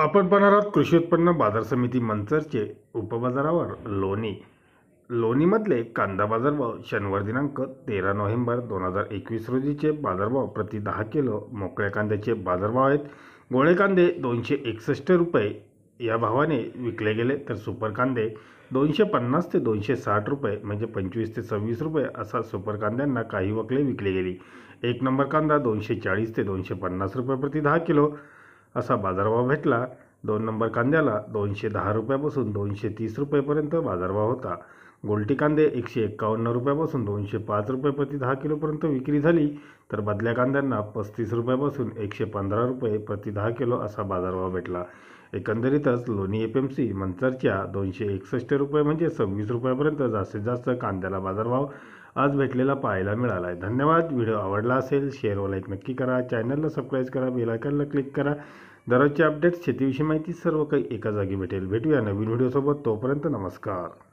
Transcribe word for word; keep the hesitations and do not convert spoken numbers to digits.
आपण पाहणार आहोत कृषी उत्पन्न बाजार समिती मंचरचे उपबाजारावर लोणी लोणीमधले कांदा बाजारभाव शनिवार दिनांक तेरा नोव्हेंबर दोन हजार एकवीस रोजीचे बाजारभाव प्रति दहा किलो मोकळ्या कांद्याचे बाजारभाव आहेत। गोळे कांदे दोनशे एकसष्ट रुपये या भावाने विकले गेले, तर सुपर कांदे दोनशे पन्नास ते दोनशे साठ रुपये म्हणजे पंचवीस ते सव्वीस रुपये असा सुपर कांद्यांना काही वकले विकले गेली। एक नंबर कांदा दोनशे चाळीस ते दोनशे पन्नास रुपये प्रति दहा किलो असा बाजारभाव भेटला। दोन नंबर कांद्याला दोनशे दहा रुपयापासून दोनशे तीस रुपयेपर्यंत बाजारभाव होता। गोल्टी कांदे एकशे एक्कावन्न रुपयापासून दोनशे पाच रुपये प्रति दहा किलोपर्यंत विक्री झाली, तर बदल्या कांद्यांना पस्तीस रुपयापासून एकशे पंधरा रुपये प्रति दहा किलो असा बाजारभाव भेटला। एकंदरीतच लोणी एफ एम सी मंचरच्या दोनशे एकसष्ट रुपये म्हणजे सव्वीस रुपयापर्यंत जास्तीत जास्त कांद्याला बाजारभाव आज भेटलेला पाहायला मिळाला आहे। धन्यवाद। व्हिडिओ आवडला असेल शेअर व लाईक नक्की करा, चॅनलला सबस्क्राईब करा, बेल आयकॉनला क्लिक करा। दररोजचे अपडेट्स शेतीविषयी माहिती सर्व काही एका जागी भेटेल। भेटूया नवीन व्हिडिओसोबत, तोपर्यंत नमस्कार।